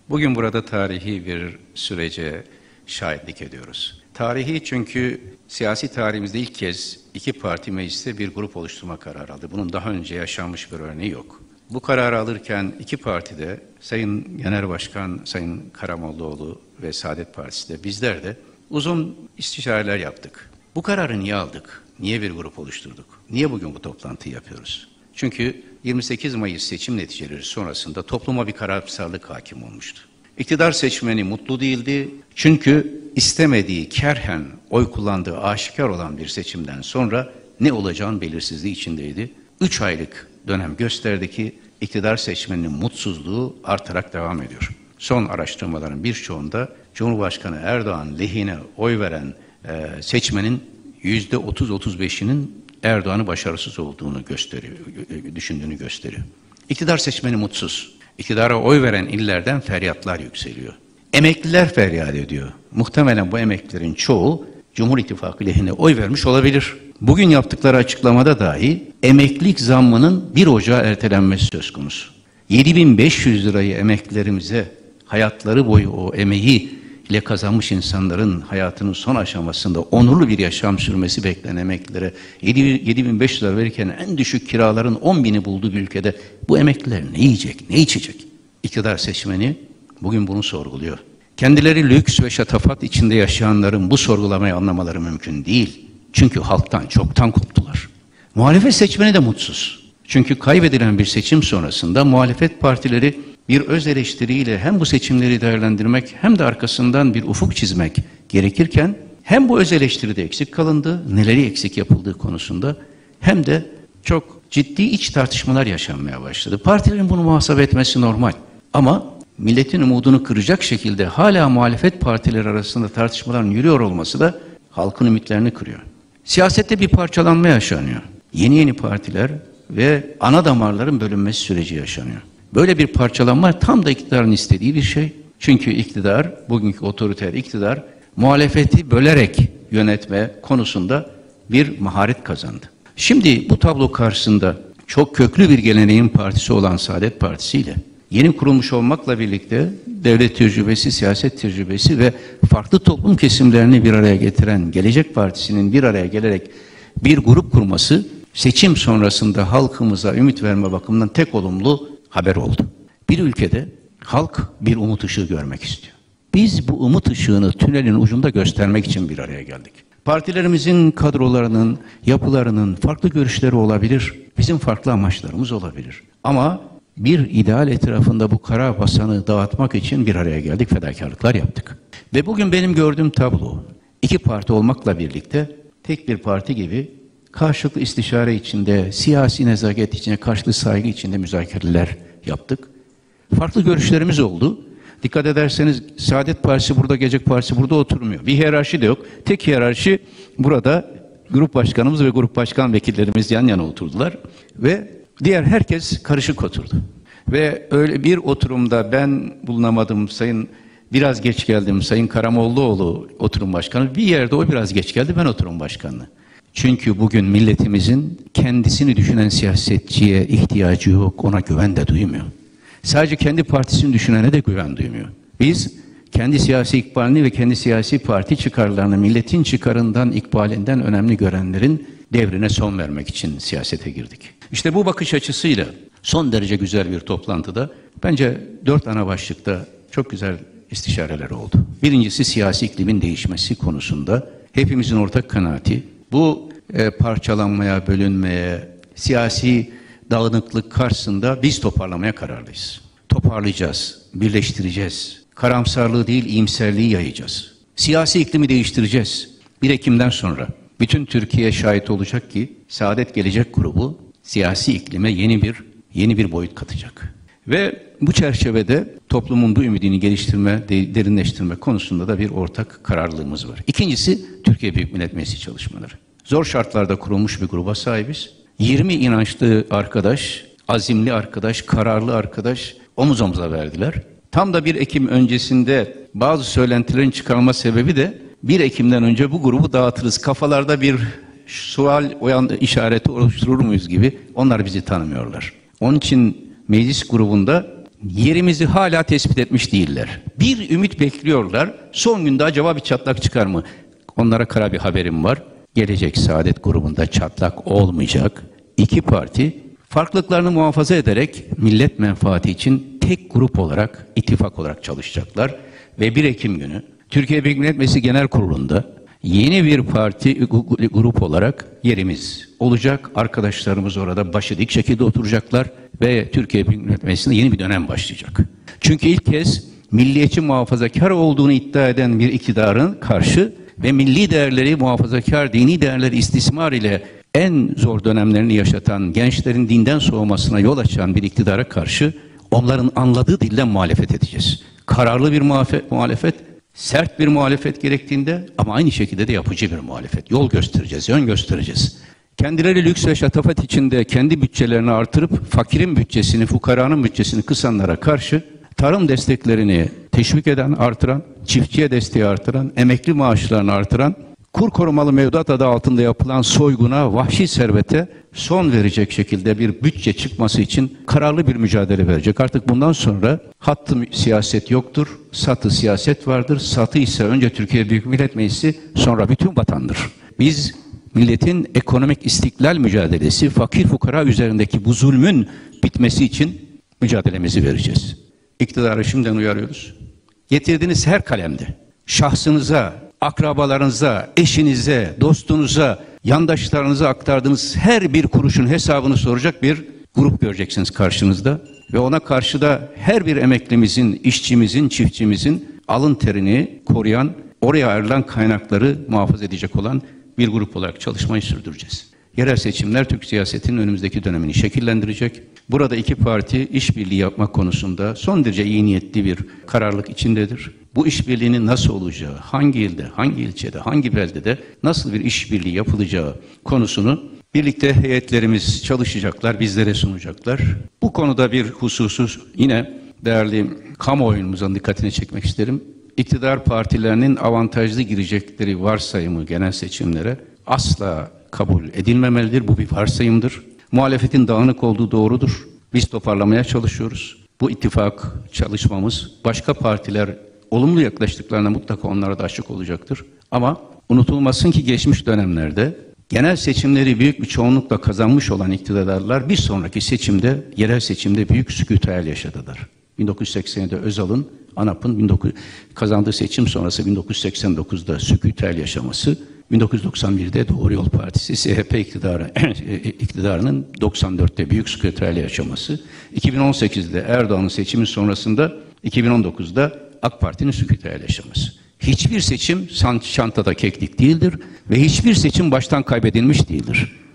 Bugün burada tarihi bir sürece şahitlik ediyoruz. Tarihi çünkü siyasi tarihimizde ilk kez iki parti mecliste bir grup oluşturma kararı aldı. Bunun daha önce yaşanmış bir örneği yok. Bu kararı alırken iki partide Sayın Genel Başkan Sayın Karamollaoğlu ve Saadet Partisi de bizler de uzun istişareler yaptık. Bu kararı niye aldık? Niye bir grup oluşturduk? Niye bugün bu toplantıyı yapıyoruz? Çünkü 28 Mayıs seçim neticeleri sonrasında topluma bir karamsarlık hakim olmuştu. İktidar seçmeni mutlu değildi çünkü istemediği, kerhen oy kullandığı aşikar olan bir seçimden sonra ne olacağın belirsizliği içindeydi. 3 aylık dönem gösterdi ki iktidar seçmeninin mutsuzluğu artarak devam ediyor. Son araştırmaların birçoğunda Cumhurbaşkanı Erdoğan lehine oy veren seçmenin %30-35'inin Erdoğan'ı başarısız olduğunu düşündüğünü gösteriyor. İktidar seçmeni mutsuz. İktidara oy veren illerden feryatlar yükseliyor. Emekliler feryat ediyor. Muhtemelen bu emeklilerin çoğu Cumhur İttifakı lehine oy vermiş olabilir. Bugün yaptıkları açıklamada dahi emeklilik zammının 1 Ocağı ertelenmesi söz konusu. 7.500 lirayı emeklilerimize hayatları boyu o emeği ile kazanmış insanların hayatının son aşamasında onurlu bir yaşam sürmesi beklenen emeklilere 7.500 lira verirken en düşük kiraların 10.000'i bulduğu bir ülkede bu emekliler ne yiyecek, ne içecek? İktidar seçmeni bugün bunu sorguluyor. Kendileri lüks ve şatafat içinde yaşayanların bu sorgulamayı anlamaları mümkün değil. Çünkü halktan çoktan koptular. Muhalefet seçmeni de mutsuz. Çünkü kaybedilen bir seçim sonrasında muhalefet partileri bir öz eleştiriyle hem bu seçimleri değerlendirmek hem de arkasından bir ufuk çizmek gerekirken hem bu öz eleştiride eksik kalındı, neleri eksik yapıldığı konusunda hem de çok ciddi iç tartışmalar yaşanmaya başladı. Partilerin bunu muhasebe etmesi normal ama milletin umudunu kıracak şekilde hala muhalefet partileri arasında tartışmaların yürüyor olması da halkın ümitlerini kırıyor. Siyasette bir parçalanma yaşanıyor. Yeni partiler ve ana damarların bölünmesi süreci yaşanıyor. Böyle bir parçalanma tam da iktidarın istediği bir şey. Çünkü iktidar, bugünkü otoriter iktidar, muhalefeti bölerek yönetme konusunda bir maharet kazandı. Şimdi bu tablo karşısında çok köklü bir geleneğin partisi olan Saadet Partisi ile yeni kurulmuş olmakla birlikte devlet tecrübesi, siyaset tecrübesi ve farklı toplum kesimlerini bir araya getiren Gelecek Partisi'nin bir araya gelerek bir grup kurması seçim sonrasında halkımıza ümit verme bakımından tek olumlu haber oldu. Bir ülkede halk bir umut ışığı görmek istiyor. Biz bu umut ışığını tünelin ucunda göstermek için bir araya geldik. Partilerimizin kadrolarının, yapılarının farklı görüşleri olabilir. Bizim farklı amaçlarımız olabilir. Ama bir ideal etrafında bu kara basanı dağıtmak için bir araya geldik, fedakarlıklar yaptık. Ve bugün benim gördüğüm tablo, iki parti olmakla birlikte tek bir parti gibi karşılıklı istişare içinde, siyasi nezaket içinde, karşılıklı saygı içinde müzakereler yaptık. Farklı görüşlerimiz oldu. Dikkat ederseniz Saadet Partisi burada, Gelecek Partisi burada oturmuyor. Bir hiyerarşi de yok. Tek hiyerarşi burada grup başkanımız ve grup başkan vekillerimiz yan yana oturdular. Ve diğer herkes karışık oturdu. Ve öyle bir oturumda ben bulunamadım, biraz geç geldim, Sayın Karamollaoğlu oturum başkanı. Bir yerde o biraz geç geldi, ben oturum başkanı. Çünkü bugün milletimizin kendisini düşünen siyasetçiye ihtiyacı yok, ona güven de duymuyor. Sadece kendi partisini düşünene de güven duymuyor. Biz kendi siyasi ikbalini ve kendi siyasi parti çıkarlarını milletin çıkarından, ikbalinden önemli görenlerin devrine son vermek için siyasete girdik. İşte bu bakış açısıyla son derece güzel bir toplantıda bence 4 ana başlıkta çok güzel istişareler oldu. Birincisi siyasi iklimin değişmesi konusunda hepimizin ortak kanaati bu parçalanmaya, bölünmeye, siyasi dağınıklık karşısında biz toparlamaya kararlıyız. Toparlayacağız, birleştireceğiz. Karamsarlığı değil, iyimserliği yayacağız. Siyasi iklimi değiştireceğiz. 1 Ekim'den sonra bütün Türkiye şahit olacak ki Saadet Gelecek Grubu siyasi iklime yeni bir boyut katacak. Ve bu çerçevede toplumun bu ümidini geliştirme, derinleştirme konusunda da bir ortak kararlılığımız var. İkincisi Türkiye Büyük Millet Meclisi çalışmaları. Zor şartlarda kurulmuş bir gruba sahibiz. 20 inançlı arkadaş, azimli arkadaş, kararlı arkadaş omuz omuza verdiler. Tam da 1 Ekim öncesinde bazı söylentilerin çıkarılma sebebi de 1 Ekim'den önce bu grubu dağıtırız. Kafalarda bir sual işareti oluşturur muyuz gibi onlar bizi tanımıyorlar. Onun için meclis grubunda yerimizi hala tespit etmiş değiller. Bir ümit bekliyorlar. Son günde acaba bir çatlak çıkar mı? Onlara kara bir haberim var. Gelecek Saadet grubunda çatlak olmayacak. İki parti farklılıklarını muhafaza ederek millet menfaati için tek grup olarak, ittifak olarak çalışacaklar. Ve 1 Ekim günü Türkiye Büyük Millet Meclisi Genel Kurulu'nda yeni bir parti grup olarak yerimiz olacak. Arkadaşlarımız orada başı dik şekilde oturacaklar ve Türkiye Büyük Millet Meclisi'nde yeni bir dönem başlayacak. Çünkü ilk kez milliyetçi muhafazakar olduğunu iddia eden bir iktidarın karşı ve milli değerleri muhafazakar, dini değerleri istismar ile en zor dönemlerini yaşatan, gençlerin dinden soğumasına yol açan bir iktidara karşı onların anladığı dilden muhalefet edeceğiz. Kararlı bir muhalefet, sert bir muhalefet gerektiğinde ama aynı şekilde de yapıcı bir muhalefet. Yol göstereceğiz, yön göstereceğiz. Kendileri lüks ve şatafat içinde kendi bütçelerini artırıp fakirin bütçesini, fukaranın bütçesini kısanlara karşı tarım desteklerini teşvik eden, artıran, çiftçiye desteği artıran, emekli maaşlarını artıran, kur korumalı mevduat adı altında yapılan soyguna, vahşi servete son verecek şekilde bir bütçe çıkması için kararlı bir mücadele verecek. Artık bundan sonra hattı siyaset yoktur, satı siyaset vardır. Satı ise önce Türkiye Büyük Millet Meclisi, sonra bütün vatandır. Biz milletin ekonomik istiklal mücadelesi, fakir fukara üzerindeki bu zulmün bitmesi için mücadelemizi vereceğiz. İktidarı şimdiden uyarıyoruz. Getirdiğiniz her kalemde şahsınıza, akrabalarınıza, eşinize, dostunuza, yandaşlarınıza aktardığınız her bir kuruşun hesabını soracak bir grup göreceksiniz karşınızda. Ve ona karşı da her bir emeklimizin, işçimizin, çiftçimizin alın terini koruyan, oraya ayrılan kaynakları muhafaza edecek olan bir grup olarak çalışmayı sürdüreceğiz. Yerel seçimler Türk siyasetinin önümüzdeki dönemini şekillendirecek. Burada iki parti işbirliği yapmak konusunda son derece iyi niyetli bir kararlılık içindedir. Bu işbirliğinin nasıl olacağı, hangi ilde, hangi ilçede, hangi beldede nasıl bir işbirliği yapılacağı konusunu birlikte heyetlerimiz çalışacaklar, bizlere sunacaklar. Bu konuda bir hususu yine değerli kamuoyumuzun dikkatini çekmek isterim. İktidar partilerinin avantajlı girecekleri varsayımı genel seçimlere asla kabul edilmemelidir. Bu bir varsayımdır. Muhalefetin dağınık olduğu doğrudur. Biz toparlamaya çalışıyoruz. Bu ittifak çalışmamız başka partiler olumlu yaklaştıklarına mutlaka onlara da açık olacaktır. Ama unutulmasın ki geçmiş dönemlerde genel seçimleri büyük bir çoğunlukla kazanmış olan iktidarlar bir sonraki seçimde, yerel seçimde büyük sükût yaşadılar. 1980'de Özal'ın, ANAP'ın kazandığı seçim sonrası 1989'da sükût yaşaması, 1991'de Doğru Yol Partisi CHP iktidarının 94'te büyük sükût yaşaması, 2018'de Erdoğan'ın seçimi sonrasında 2019'da AK Parti'nin sükût yaşaması. Hiçbir seçim çantada keklik değildir ve hiçbir seçim baştan kaybedilmiş değildir.